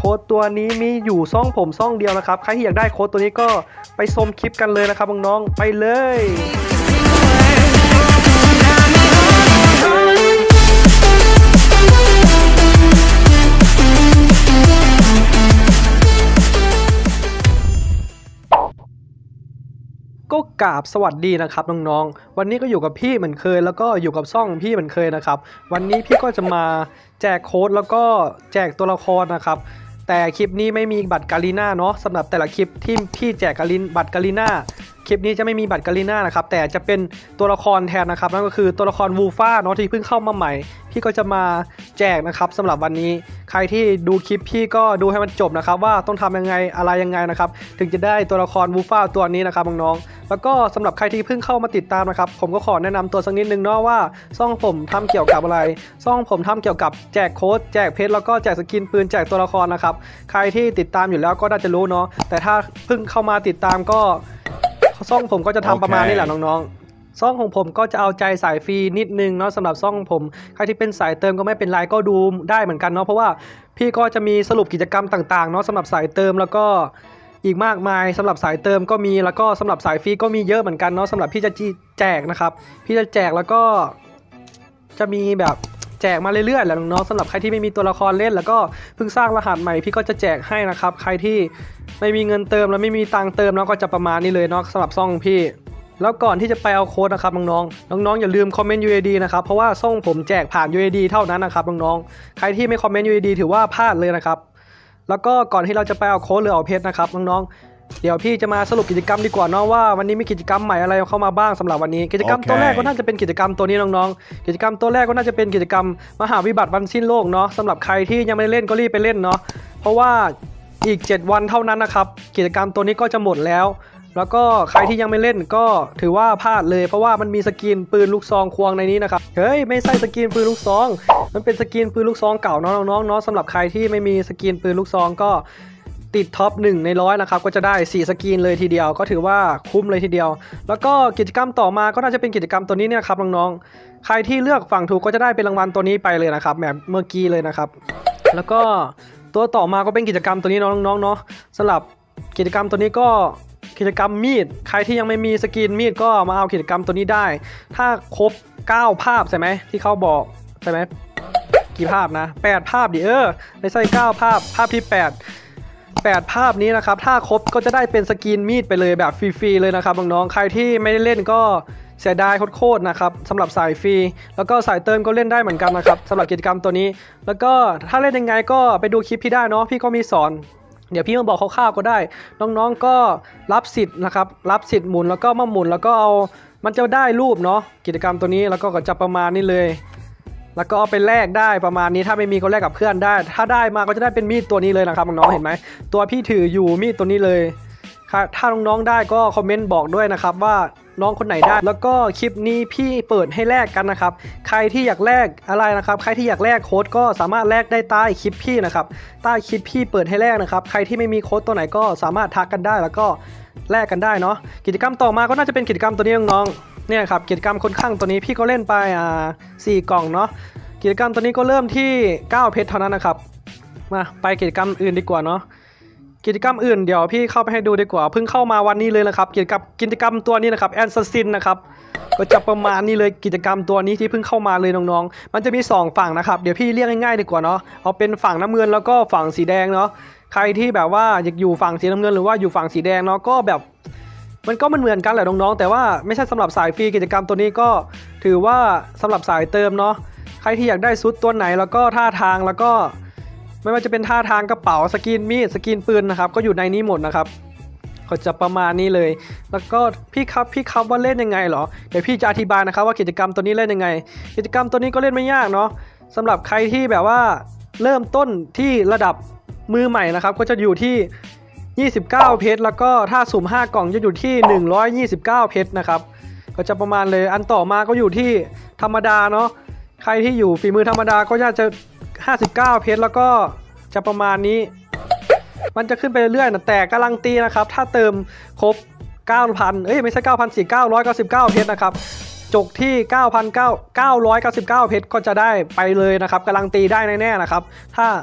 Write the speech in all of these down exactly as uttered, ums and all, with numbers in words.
ค้ดตัวนี้มีอยู่ซ่องผมซ่องเดียวนะครับใครที่อยากได้โค้ดตัวนี้ก็ไปชมคลิปกันเลยนะครับน้องๆไปเลยก็กราบสวัสดีนะครับน้องๆวันนี้ก็อยู่กับพี่เหมือนเคยแล้วก็อยู่กับซ่องพี่เหมือนเคยนะครับวันนี้พี่ก็จะมาแจกโค้ดแล้วก็แจกตัวละครนะครับแต่คลิปนี้ไม่มีบัตรกาลีน่าเนาะสำหรับแต่ละคลิปที่พี่แจกกาลินบัตรกาลีน่าคลิปนี้จะไม่มีบัตรกาลีน่านะครับแต่จะเป็นตัวละครแทนนะครับนั่นก็คือตัวละครวูฟ่าเนาะที่เพิ่งเข้ามาใหม่พี่ก็จะมาแจกนะครับสำหรับวันนี้ใครที่ดูคลิปพี่ก็ดูให้มันจบนะครับว่าต้องทำยังไงอะไรยังไงนะครับถึงจะได้ตัวละครวูฟ่าตัวนี้นะครับน้องๆแล้วก็สำหรับใครที่เพิ่งเข้ามาติดตามนะครับผมก็ขอแนะนำตัวสักนิดนึงเนาะว่าซ่องผมทำเกี่ยวกับอะไรซ่องผมทำเกี่ยวกับแจกโค้ดแจกเพชรแล้วก็แจกสกินปืนแจกตัวละครนะครับใครที่ติดตามอยู่แล้วก็น่าจะรู้เนาะแต่ถ้าเพิ่งเข้ามาติดตามก็ซ่องผมก็จะทำประมาณนี้แหละน้องๆซ่องของผมก็จะเอาใจสายฟรีนิดนึงเนาะสำหรับซ่องผมใครที่เป็นสายเติมก็ไม่เป็นไรก็ดูได้เหมือนกันเนาะเพราะว่าพี่ก็จะมีสรุปกิจกรรมต่างๆเนาะสำหรับสายเติมแล้วก็อีกมากมายสำหรับสายเติมก็มีแล้วก็สำหรับสายฟรีก็มีเยอะเหมือนกันเนาะสำหรับพี่จะแจกนะครับพี่จะแจกแล้วก็จะมีแบบแจกมาเรื่อยๆแหละน้องๆสำหรับใครที่ไม่มีตัวละครเล่นแล้วก็เพิ่งสร้างรหัสใหม่พี่ก็จะแจกให้นะครับใครที่ไม่มีเงินเติมแล้วไม่มีตังค์เติมแล้วก็จะประมาณนี้เลยเนาะสำหรับซ่องพี่แล้วก่อนที่จะไปเอาโค้ดนะครับน้องๆน้องๆอย่าลืมคอมเมนต์ ยู เอ ดี นะครับเพราะว่าซ่องผมแจกผ่าน ยู เอ ดี เท่านั้นนะครับน้องๆใครที่ไม่คอมเมนต์ ยู เอ ดี ถือว่าพลาดเลยนะครับแล้วก็ก่อนที่เราจะไปเอาโค้ดหรือเอาเพชรนะครับน้องๆเดี๋ยวพี่จะมาสรุปกิจกรรมดีกว่าเนาะว่าวันนี้มีกิจกรรมใหม่อะไรเข้ามาบ้างสำหรับวันนี้กิจกรรม okay. ตัวแรกก็น่าจะเป็นกิจกรรมตัวนี้น้องๆกิจกรรมตัวแรกก็น่าจะเป็นกิจกรรมมหาวิบัติวันสิ้นโลกเนาะสำหรับใครที่ยังไม่ได้เล่นก็รีบไปเล่นเนาะเพราะว่าอีกเจ็ดวันเท่านั้นนะครับกิจกรรมตัวนี้ก็จะหมดแล้วแล้วก็ใครที่ยังไม่เล่นก็ถือว่าพลาดเลยเพราะว่ามันมีสกินปืนลูกซองควงในนี้นะครับเฮ้ยไม่ใช่สกินปืนลูกซองมันเป็นสกินปืนลูกซองเก่าน้องๆเนาะสำหรับใครที่ไม่มีสกินปืนลูกซองก็ติดท็อปหนึ่งในร้อยนะครับก็จะได้สี่สกินเลยทีเดียวก็ถือว่าคุ้มเลยทีเดียวแล้วก็กิจกรรมต่อมาก็น่าจะเป็นกิจกรรมตัวนี้เนี่ยครับน้องๆใครที่เลือกฝั่งถูกก็จะได้เป็นรางวัลตัวนี้ไปเลยนะครับแบบเมื่อกี้เลยนะครับแล้วก็ตัวต่อมาก็เป็นกิจกรรมตัวนี้น้องๆเนาะสำหรับกิจกรรมตัวนี้ก็กิจกรรมมีดใครที่ยังไม่มีสกินมีดก็มาเอากิจกรรมตัวนี้ได้ถ้าครบเก้าภาพใช่ไหมที่เขาบอกใช่ไหมกี่ภาพนะแปดภาพดิเออไม่ใช่เก้าภาพภาพที่แปดแปดภาพนี้นะครับถ้าครบก็จะได้เป็นสกินมีดไปเลยแบบฟรีๆเลยนะครับน้องๆใครที่ไม่ได้เล่นก็เสียดายโคตรๆนะครับสำหรับสายฟรีแล้วก็สายเติมก็เล่นได้เหมือนกันนะครับสำหรับกิจกรรมตัวนี้แล้วก็ถ้าเล่นยังไงก็ไปดูคลิปพี่ได้เนาะพี่ก็มีสอนเดี๋ยวพี่มาบอกคร่าวๆก็ได้น้องๆก็รับสิทธิ์นะครับรับสิทธิ์หมุนแล้วก็มาหมุนแล้วก็เอามันจะได้รูปเนาะกิจกรรมตัวนี้แล้วก็จะประมาณนี้เลยแล้วก็เอาไปแลกได้ประมาณนี้ถ้าไม่มีก็แลกกับเพื่อนได้ถ้าได้มาก็จะได้เป็นมีดตัวนี้เลยนะครับน้องๆเห็นไหมตัวพี่ถืออยู่มีดตัวนี้เลยถ้าน้องๆได้ก็คอมเมนต์บอกด้วยนะครับว่าน้องคนไหนได้แล้วก็คลิปนี้พี่เปิดให้แลกกันนะครับใครที่อยากแลกอะไรนะครับใครที่อยากแลกโค้ดก็สามารถแลกได้ใต้คลิปพี่นะครับใต้คลิปพี่เปิดให้แลกนะครับใครที่ไม่มีโค้ดตัวไหนก็สามารถทักกันได้แล้วก็แลกกันได้เนาะกิจกรรมต่อมาก็น่าจะเป็นกิจกรรมตัวนี้น้องๆเนี่ยครับกิจกรรมคนข้างตัวนี้พี่ก็เล่นไปอ่าสี่กล่องเนาะกิจกรรมตัวนี้ก็เริ่มที่เก้าเพชรเท่านั้นนะครับมาไปกิจกรรมอื่นดีกว่าเนาะกิจกรรมอื่นเดี๋ยวพี่เข้าไปให้ดูดีกว่าเพิ่งเข้ามาวันนี้เลยนะครับกิจกรรมกิจกรรมตัวนี้นะครับแอนซัสซินนะครับก็จะประมาณนี้เลยกิจกรรมตัวนี้ที่เพิ่งเข้ามาเลยน้องๆมันจะมีสองฝั่งนะครับเดี๋ยวพี่เรียกง่ายๆดีกว่าเนาะเอาเป็นฝั่งน้ำเงินแล้วก็ฝั่งสีแดงเนาะใครที่แบบว่าอยากอยู่ฝั่งสีน้ำเงินหรือว่าอยู่ฝั่งสีแดงเนาะก็แบบมันก็มันเหมือนกันแหละน้องๆแต่ว่าไม่ใช่สำหรับสายฟรีกิจกรรมตัวนี้ก็ถือว่าสำหรับสายเติมเนาะใครที่อยากได้ซุดตัวไหนแล้วก็ท่าทางแล้วก็ไม่ว่าจะเป็นท่าทางกระเป๋าสกินมีดสกินปืนนะครับก็อยู่ในนี้หมดนะครับก็จะประมาณนี้เลยแล้วก็พี่ครับพี่ครับว่าเล่นยังไงเหรอเดี๋ยวพี่จะอธิบายนะครับว่ากิจกรรมตัวนี้เล่นยังไงกิจกรรมตัวนี้ก็เล่นไม่ยากเนาะสำหรับใครที่แบบว่าเริ่มต้นที่ระดับมือใหม่นะครับก็จะอยู่ที่ยี่สิบเก้าเพชรแล้วก็ถ้าสุ่มห้ากล่องจะอยู่ที่หนึ่งร้อยยี่สิบเก้าเพชรนะครับก็จะประมาณเลยอันต่อมาก็อยู่ที่ธรรมดาเนาะใครที่อยู่ฝีมือธรรมดาก็น่าจะห้าสิบเก้าเพชรแล้วก็จะประมาณนี้มันจะขึ้นไปเรื่อยๆนะแต่กำลังตีนะครับถ้าเติมครบ เก้าพัน เอ้ยไม่ใช่ เก้าพัน สี่ เก้าร้อยเก้าสิบเก้าเพชรนะครับจกที่ เก้าพันเก้าร้อยเก้าสิบเก้าเพชรก็จะได้ไปเลยนะครับกำลังตีได้แน่ๆนะครับถ้าจ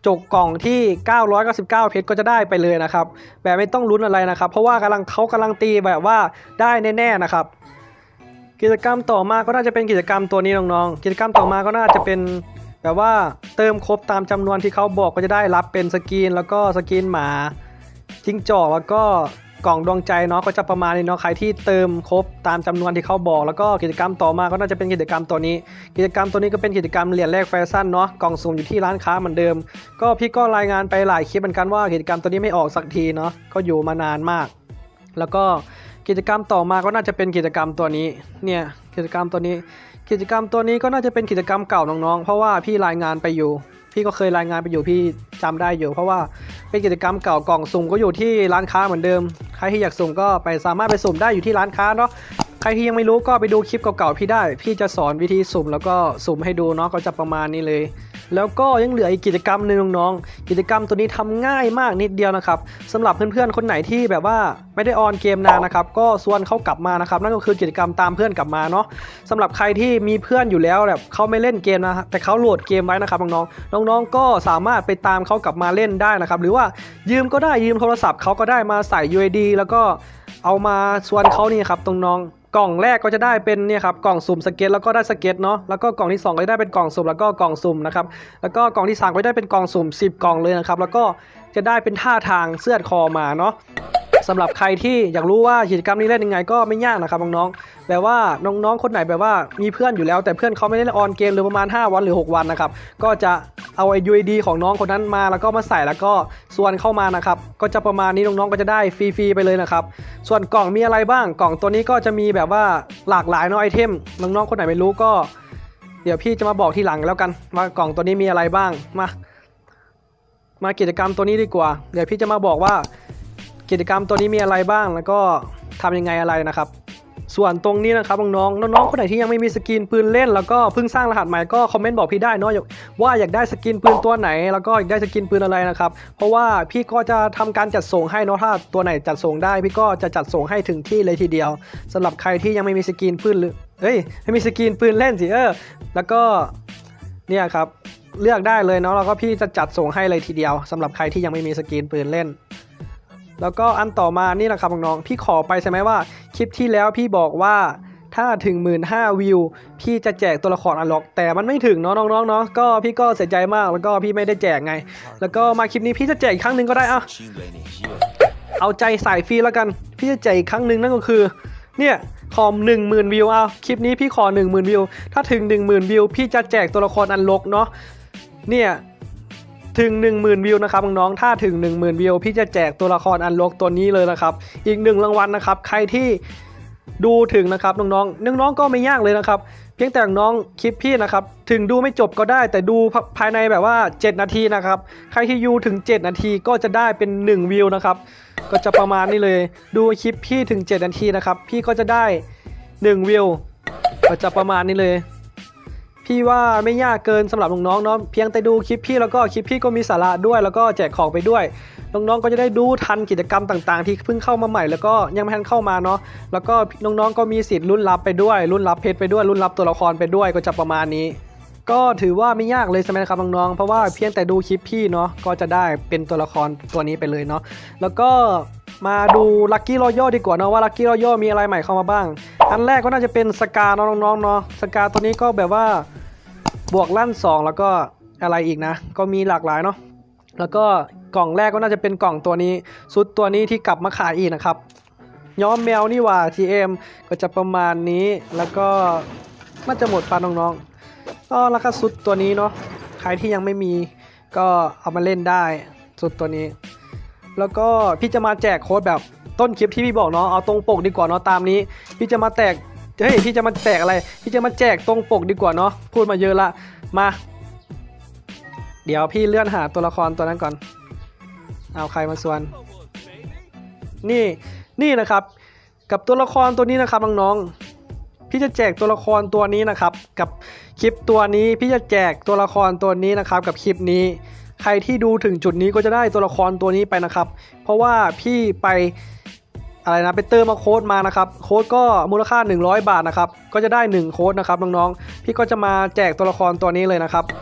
จกกล่องที่เก้าร้อยเก้าสิบเก้าเพชรก็จะได้ไปเลยนะครับแบบไม่ต้องลุ้นอะไรนะครับเพราะว่ากำลังเขากำลังตีแบบว่าได้แน่ๆนะครับกิจกรรมต่อมาก็น่าจะเป็นกิจกรรมตัวนี้น้องๆกิจกรรมต่อมาก็น่าจะเป็นแบบว่าเติมครบตามจำนวนที่เขาบอกก็จะได้รับเป็นสกินแล้วก็สกินหมาจิ้งจอกแล้วก็กล่องดวงใจเนาะก็จะประมาณนี้เนาะใครที่เติมครบตามจำนวนที่เขาบอกแล้วก็กิจกรรมต่อมาก็น่าจะเป็นกิจกรรมตัวนี้กิจกรรมตัวนี้ก็เป็นกิจกรรมเหรียญแลกแฟชั่นเนาะกล่องสุ่มอยู่ที่ร้านค้าเหมือนเดิมก็พี่ก็รายงานไปหลายคลิปเหมือนกันว่ากิจกรรมตัวนี้ไม่ออกสักทีเนาะก็อยู่มานานมากแล้วก็กิจกรรมต่อมาก็น่าจะเป็นกิจกรรมตัวนี้เนี่ยกิจกรรมตัวนี้กิจกรรมตัวนี้ก็น่าจะเป็นกิจกรรมเก่าน้องๆเพราะว่าพี่รายงานไปอยู่พี่ก็เคยรายงานไปอยู่พี่จำได้อยู่เพราะว่าเป็นกิจกรรมเก่ากล่องสุ่มก็อยู่ที่ร้านค้าเหมือนเดิมใครที่อยากสุ่มก็ไปสามารถไปสุ่มได้อยู่ที่ร้านค้าเนาะใครที่ยังไม่รู้ก็ไปดูคลิปเก่าๆพี่ได้พี่จะสอนวิธีสุ่มแล้วก็สุ่มให้ดูเนาะก็จะประมาณนี้เลยแล้วก็ยังเหลืออีกกิจกรรมหนึ่งน้องๆกิจกรรมตัวนี้ทำง่ายมากนิดเดียวนะครับสำหรับเพื่อนๆคนไหนที่แบบว่าไม่ได้ออนเกมนานนะครับก็ชวนเขากลับมานะครับนั่นก็คือกิจกรรมตามเพื่อนกลับมาเนาะสำหรับใครที่มีเพื่อนอยู่แล้วแบบเขาไม่เล่นเกมนะแต่เขาโหลดเกมไว้นะครับน้องๆน้องๆก็สามารถไปตามเขากลับมาเล่นได้นะครับหรือว่ายืมก็ได้ยืมโทรศัพท์เขาก็ได้มาใส่ ยู ไอ ดี แล้วก็เอามาชวนเขานี่ครับตรงน้องกล่องแรกก็จะได้เป็นเนี่ยครับกล่องสุ่มสเก็ตแล้วก็ได้สเก็ตเนาะแล้วก็กล่องที่สองก็จะได้เป็นกล่องสุ่มแล้วก็กล่องสุ่มนะครับแล้วก็กล่องที่สามก็ได้เป็นกล่องสุ่มสิบกล่องเลยนะครับแล้วก็จะได้เป็นท่าทางเสื้อคอมาเนาะสำหรับใครที่อยากรู้ว่ากิจกรรมนี้เล่นยังไงก็ไม่ยากนะครับน้องๆแบบว่าน้องๆคนไหนแบบว่ามีเพื่อนอยู่แล้วแต่เพื่อนเขาไม่ได้ออนเกมหรือประมาณห้าวันหรือหกวันนะครับก็จะเอาไอ้ ยู ไอ ดี ของน้องคนนั้นมาแล้วก็มาใส่แล้วก็ส่วนเข้ามานะครับก็จะประมาณนี้น้องๆก็จะได้ฟรีๆไปเลยนะครับส่วนกล่องมีอะไรบ้างกล่องตัวนี้ก็จะมีแบบว่าหลากหลายเนาะไอเทมน้องๆคนไหนไม่รู้ก็เดี๋ยวพี่จะมาบอกทีหลังแล้วกันว่ากล่องตัวนี้มีอะไรบ้างมามากิจกรรมตัวนี้ดีกว่าเดี๋ยวพี่จะมาบอกว่ากิจกรรมตัวนี้มีอะไรบ้างแล้วก็ทำยังไงอะไรนะครับส่วนตรงนี้นะครับน้องๆน้องๆคนไหนที่ยังไม่มีสกินปืนเล่นแล้วก็เพิ่งสร้างรหัสใหม่ก็คอมเมนต์บอกพี่ได้เนาะว่าอยากได้สกินปืนตัวไหนแล้วก็อยากได้สกินปืนอะไรนะครับเพราะว่าพี่ก็จะทำการจัดส่งให้เนาะถ้าตัวไหนจัดส่งได้พี่ก็จะจัดส่งให้ถึงที่เลยทีเดียวสำหรับใครที่ยังไม่มีสกินปืนหรือเฮ้ยไม่มีสกินปืนเล่นสิเออแล้วก็เนี่ยครับเลือกได้เลยเนาะแล้วก็พี่จะจัดส่งให้เลยทีเดียวสำหรับใครที่ยังไม่มีสกินปืนเล่นแล้วก็อันต่อมานี่นะครับน้องๆพี่ขอไปใช่ไหมว่าคลิปที่แล้วพี่บอกว่าถ้าถึง หนึ่งหมื่นห้าพัน วิวพี่จะแจกตัวละครอันล็อกแต่มันไม่ถึงเนาะน้องๆเนาะก็พี่ก็เสียใจมากแล้วก็พี่ไม่ได้แจกไงแล้วก็มาคลิปนี้พี่จะแจกอีกครั้งหนึ่งก็ได้อะเอาใจใส่ฟรีแล้วกันพี่จะแจกอีกครั้งหนึ่งนั่นก็คือเนี่ยขอ หนึ่งหมื่น วิวเอาคลิปนี้พี่ขอ หนึ่งหมื่น วิวถ้าถึง หนึ่งหมื่น วิวพี่จะแจกตัวละครอันล็อกเนาะเนี่ยถึง หนึ่งหมื่น วิวนะครับน้องๆถ้าถึง หนึ่งหมื่น วิวพี่จะแจกตัวละครอันล็อกตัวนี้เลยนะครับอีกหนึ่งรางวัลนะครับใครที่ดูถึงนะครับน้องๆน้องๆก็ไม่ยากเลยนะครับเพียงแต่น้องคลิปพี่นะครับถึงดูไม่จบก็ได้แต่ดูภายในแบบว่าเจ็ดนาทีนะครับใครที่ยูถึงเจ็ดนาทีก็จะได้เป็นหนึ่งวิวนะครับก็จะประมาณนี้เลยดูคลิปพี่ถึงเจ็ดนาทีนะครับพี่ก็จะได้หนึ่งวิวก็จะประมาณนี้เลยพี่ว่าไม่ยากเกินสำหรับน้องๆเนาะเพียงแต่ดูคลิปพี่แล้วก็คลิปพี่ก็มีสาระด้วยแล้วก็แจกของไปด้วยน้องๆก็จะได้ดูทันกิจกรรมต่างๆที่เพิ่งเข้ามาใหม่แล้วก็ยังไม่ทันเข้ามาเนาะแล้วก็น้องๆก็มีสิทธิ์ลุ้นรับไปด้วยลุ้นรับเพชรไปด้วยลุ้นรับตัวละครไปด้วยก็จะประมาณนี้ก็ถือว่าไม่ยากเลยใช่ไหมครับน้องๆเพราะว่าเพียงแต่ดูคลิปพี่เนาะก็จะได้เป็นตัวละครตัวนี้ไปเลยเนาะแล้วก็มาดูลัคกี้รอยัลดีกว่าเนาะว่าลัคกี้รอยัลมีอะไรใหม่เข้ามาบ้างอันแรกก็น่าจะเป็นสกาเนาะน้องๆเนาะสกาตัวนี้ก็แบบว่าบวกลั่นสองแล้วก็อะไรอีกนะก็มีหลากหลายเนาะแล้วก็กล่องแรกก็น่าจะเป็นกล่องตัวนี้ชุดตัวนี้ที่กลับมาขายอีกนะครับย้อมแมวนี่ว่า ที เอ็ม ก็จะประมาณนี้แล้วก็น่าจะหมดปาน้องๆก็ราคาชุดตัวนี้เนาะใครที่ยังไม่มีก็เอามาเล่นได้ชุดตัวนี้แล้วก็พี่จะมาแจกโค้ดแบบต้นคลิปที่พี่บอกเนาะเอาตรงปกดีกว่าเนาะตามนี้พี่จะมาแจกเฮ้ยพี่จะมาแจกอะไรพี่จะมาแจกตรงปกดีกว่าเนาะพูดมาเยอะละมาเดี๋ยวพี่เลื่อนหาตัวละครตัวนั้นก่อนเอาใครมาส่วนนี่นี่นะครับกับตัวละครตัวนี้นะครับน้องๆพี่จะแจกตัวละครตัวนี้นะครับกับคลิปตัวนี้พี่จะแจกตัวละครตัวนี้นะครับกับคลิปนี้ใครที่ดูถึงจุดนี้ก็จะได้ตัวละครตัวนี้ไปนะครับเพราะว่าพี่ไปอะไรนะไปเติมมาโค้ดมานะครับโค้ดก็มูลค่าหนึ่งร้อยบาทนะครับก็จะได้หนึ่งโค้ดนะครับน้องๆพี่ก็จะมาแจกตัวละครตัวนี้เลยนะครับ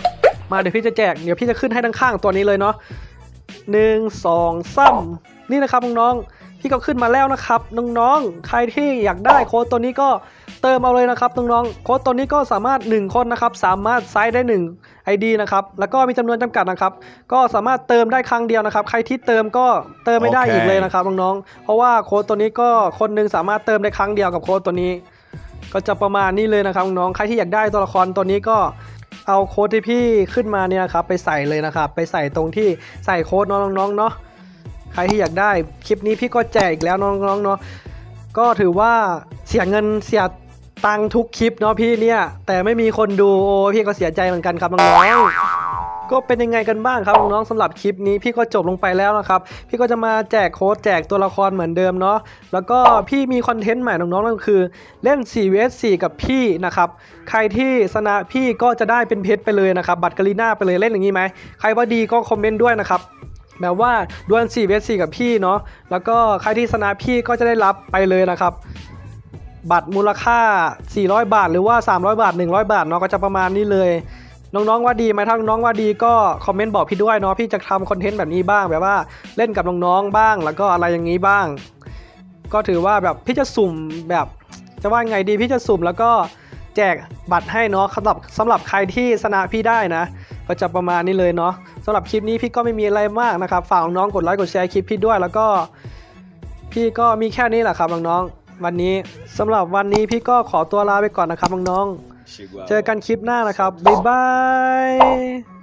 มาเดี๋ยวพี่จะแจกเดี๋ยวพี่จะขึ้นให้ด้านข้างตัวนี้เลยเนาะหนึ่งสองสามนี่นะครับน้องๆพี่ก็ขึ้นมาแล้วนะครับน้องๆใครที่อยากได้โค้ดตัวนี้ก็เติมเอาเลยนะครับน้องๆโค้ดตัวนี้ก็สามารถหนึ่งคนนะครับสามารถไซส์ได้หนึ่ง ไอ ดี นะครับแล้วก็มีจำนวนจำกัดนะครับก็สามารถเติมได้ครั้งเดียวนะครับใครที่เติมก็เติมไม่ได้ okay. อีกเลยนะครับน้องๆเพราะว่าโค้ดตัวนี้ก็คนหนึ่งสามารถเติมได้ครั้งเดียวกับโค้ดตัวนี้ก็จะประมาณนี้เลยนะครับน้องๆใครที่อยากได้ตัวละครตัวนี้ก็เอาโค้ดที่พี่ขึ้นมาเนี่ยครับไปใส่เลยนะครับไปใส่ตรงที่ใส่โค้ดน้องๆเนาะใครที่อยากได้คลิปนี้พี่ก็แจกอีกแล้วน้องๆเนาะก็ถือว่าเสียเงินเสียตังทุกคลิปเนาะพี่เนี่ยแต่ไม่มีคนดูโอ้พี่ก็เสียใจเหมือนกันครับน้องๆก็เป็นยังไงกันบ้างครับน้องๆสำหรับคลิปนี้พี่ก็จบลงไปแล้วนะครับพี่ก็จะมาแจกโค้ดแจกตัวละครเหมือนเดิมเนาะแล้วก็พี่มีคอนเทนต์ใหม่น้องๆนั่นก็คือเล่น สี่ วี เอส สี่ กับพี่นะครับใครที่ชนะพี่ก็จะได้เป็นเพชรไปเลยนะครับบัตรกาลีน่าไปเลยเล่นอย่างนี้ไหมใครว่าดีก็คอมเมนต์ด้วยนะครับแบบว่าดวล สี่ วี เอส สี่ กับพี่เนาะแล้วก็ใครที่ชนะพี่ก็จะได้รับไปเลยนะครับบัตรมูลค่าสี่ร้อยบาทหรือว่าสามร้อยบาทหนึ่งร้อยบาทเนาะก็จะประมาณนี้เลยน้องๆว่าดีไหมถ้าน้องๆว่าดีก็คอมเมนต์บอกพี่ด้วยเนาะพี่จะทำคอนเทนต์แบบนี้บ้างแบบว่าเล่นกับน้องๆบ้างแล้วก็อะไรอย่างนี้บ้างก็ถือว่าแบบพี่จะสุ่มแบบจะว่าไงดีพี่จะสุ่มแล้วก็แจกบัตรให้เนาะสำหรับสำหรับใครที่ชนะพี่ได้นะก็จะประมาณนี้เลยเนาะสำหรับคลิปนี้พี่ก็ไม่มีอะไรมากนะครับฝากน้องๆกดไลค์กดแชร์คลิปพี่ด้วยแล้วก็พี่ก็มีแค่นี้แหละครับน้องๆวันนี้สำหรับวันนี้พี่ก็ขอตัวลาไปก่อนนะครับน้องๆเจอกันคลิปหน้านะครับบ๊ายบาย